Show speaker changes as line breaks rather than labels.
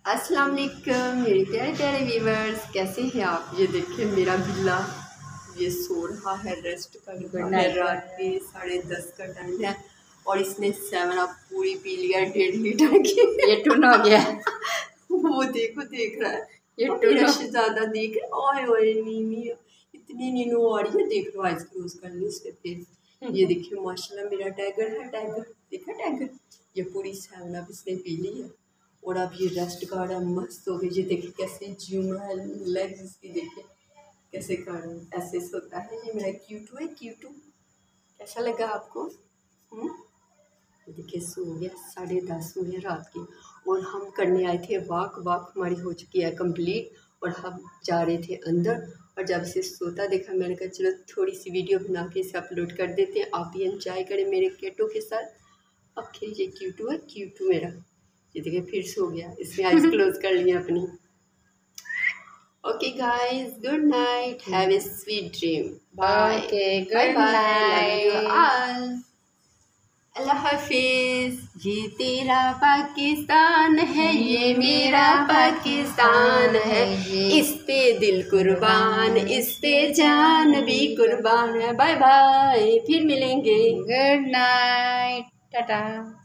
अस्सलाम वालेकुम मेरे प्यारे प्यारे व्यूवर्स, कैसे हैं आप। ये देखिए मेरा बिल्ला ये सो रहा है, रेस्ट कर रहा है। रात के 10:30 का टाइम है और इसने 7 अप पूरी पी लिया 1.5 लीटर की।
ये टून हो गया।
वो देखो देख रहा है, ये टून ज़्यादा देख रहा है। ओए ओए नीनी इतनी नीनू आ रही है, देख लो आइस क्लोज कर ली उसके फिर। ये देखिए माशाल्लाह मेरा टाइगर है, टाइगर देखा टाइगर, ये पूरी 7 अप इसने पी ली है और अब ये रेस्ट कर रहा है, मस्त हो गई। ये देखिए कैसे झूम रहा है, लेग्स इसकी देखिए कैसे कर रहा है, ऐसे सोता है। ये मेरा क्यूटू है, क्यूटू कैसा लगा आपको। देखिए सो गया, 10:30 हुए रात की और हम करने आए थे वॉक हमारी हो चुकी है कंप्लीट और हम जा रहे थे अंदर। और जब से सोता देखा मैंने कहा चलो थोड़ी सी वीडियो बना के इसे अपलोड कर देते हैं, आप भी एंजॉय करें मेरे कैटो के साथ। अब ये क्यूटू है, क्यूटू मेरा ये देखिए फिर सो गया, इसने आइज क्लोज कर लिया अपनी। Okay guys, good night, have a sweet dream, bye.
Okay
bye
good
bye, love you
night.
All, अल्लाह हाफिज। ये तेरा पाकिस्तान है, ये मेरा पाकिस्तान है, इस पे दिल कुर्बान, इस पे जान भी कुर्बान है। बाय बाय, फिर मिलेंगे।
Good night, Tata.